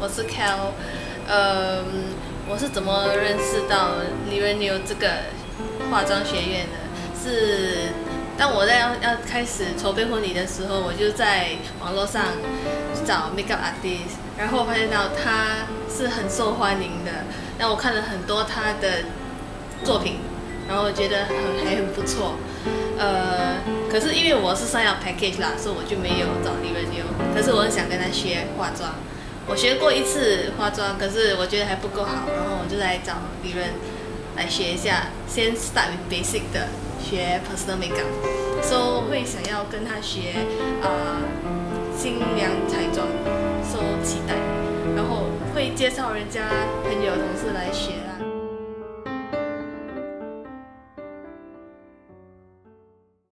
我是 Cal，我是怎么认识到李仁牛这个化妆学院的？是当我要开始筹备婚礼的时候，我就在网络上找 makeup artist， 然后发现到他是很受欢迎的。那我看了很多他的作品，然后觉得还很不错。可是因为我是上要 package 啦，所以我就没有找李仁牛。可是我很想跟他学化妆。我学过一次化妆，可是我觉得还不够好，然后我就来找李仁来学一下，先 start with basic 的学 personal makeup， so 会想要跟他学新娘彩妆，so 期待，然后会介绍人家朋友同事来学。